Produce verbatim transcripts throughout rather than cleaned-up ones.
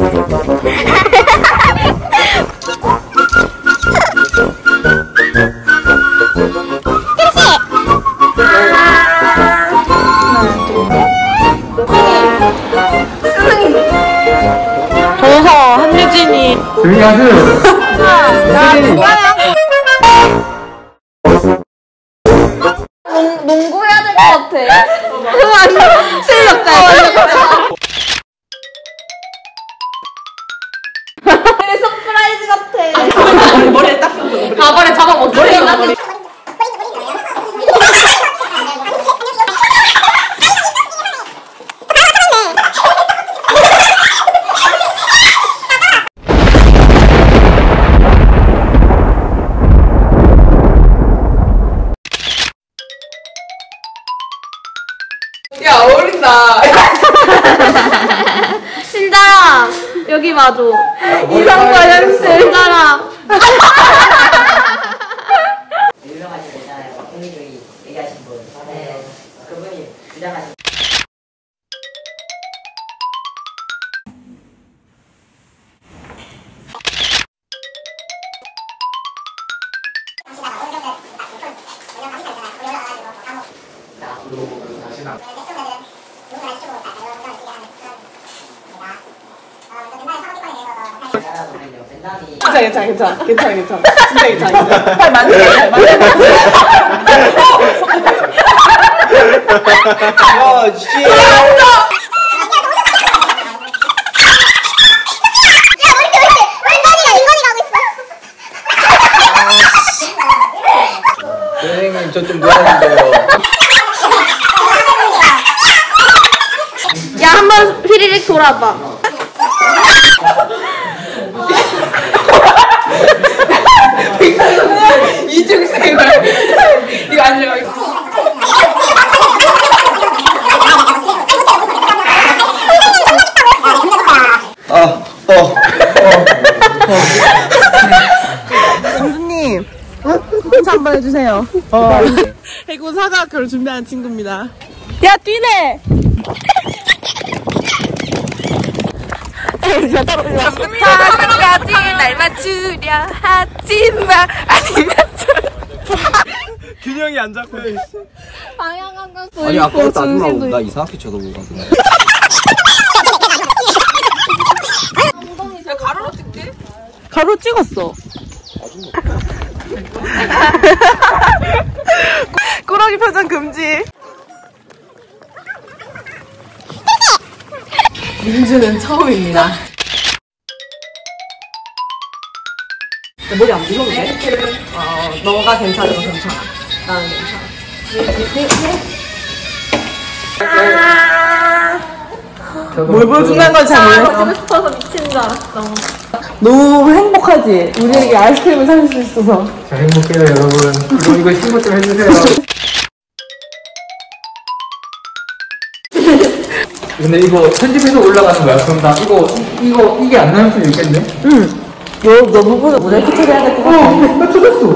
정서 한유진이 조용히 하세요. 농, 농구 해야 될 것 같아. 아니 실력자 서프라이즈 같아. 머리에 딱 가발에 잡아먹어. 머리에 머리. 야, 어울린다. 신자라 여기 봐줘. 이상과 현실. 신자라. 유명하신 분 있잖아요. 국민님이 얘기하신 분. 네. 그분이 주장하신. 괜찮아, 괜찮아, 괜찮아, 괜찮아, 괜찮아. 진짜 괜찮아. 팔 만세, 팔 만세. 아, 씨. 선생님, 저 좀 놀았는데요. 야, 한번 휘리릭 돌아봐. 이중생활. 이거 아니야. 아, 어, 어. 공주님, 인사 한번 해주세요. 어. 해군 사관학교를 준비하는 친구입니다. 야, 뛰네! 전문까지 날 맞추려 하지마. 아니면 균형이 안 잡혀. 방향감각 아니, 아까부터 안 올라오고 나 이상하게 쳐다보고 가던데. 야, 가로로 찍게? 가로 찍었어. 꾸러기 표정 금지. 민주는 처음입니다. 머리 안 무서워도 돼? 어, 너가 괜찮으면 괜찮아. 나는 괜찮아. 뭘 보여준다는 건 잘 몰라. 보고 싶어서 미치는 줄 알았어. 너무 행복하지? 우리에게 아이스크림을 살 수 있어서. 자, 행복해요, 여러분. 이거, 이거 신고 좀 해주세요. 근데 이거 편집해서 올라가는 거야? 그럼 나 이거, 이거, 이게 안 나올 수도 있겠네? 응. 너, 너 부분은 모자이크 처리해야 될 것 같아. 어, 나 찾았어.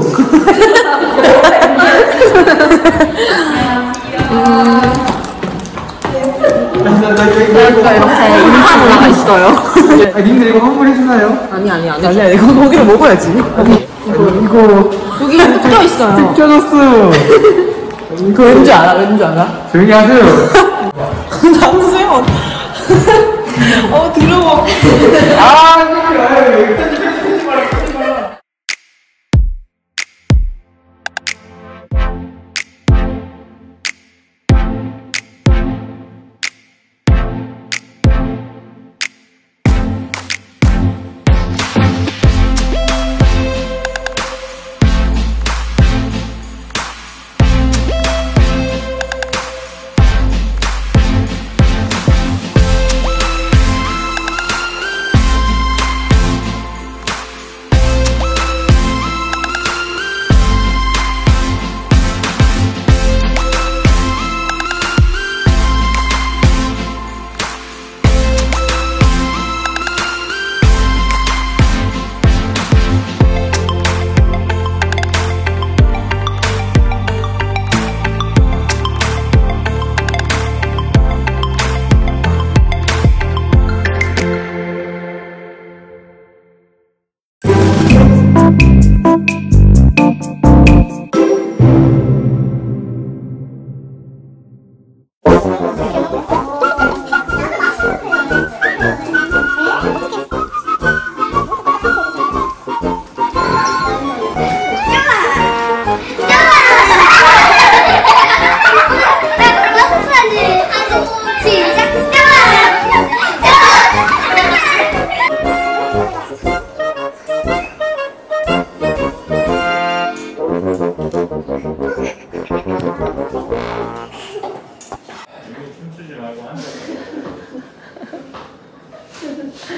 그러니까 이렇게 인사 문화가 있어요. 아, 님들 이거 환불해주나요? 아니, 아니, 아니. 아니야, 이거 거기를 먹어야지. 여기, 이거, 이거. 여기 뜯겨 있어요. 뜯겨졌어. 그거 왠지 알아? 왠지 알아? 조용히 하세요. 남수영. 어, 더러워. 아,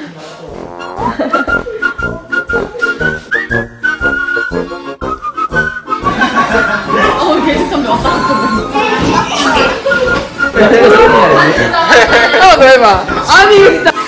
어, 계속하면 왔다 갔다. 어, 너 해봐. 아니, 나.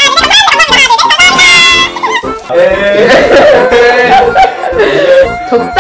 적당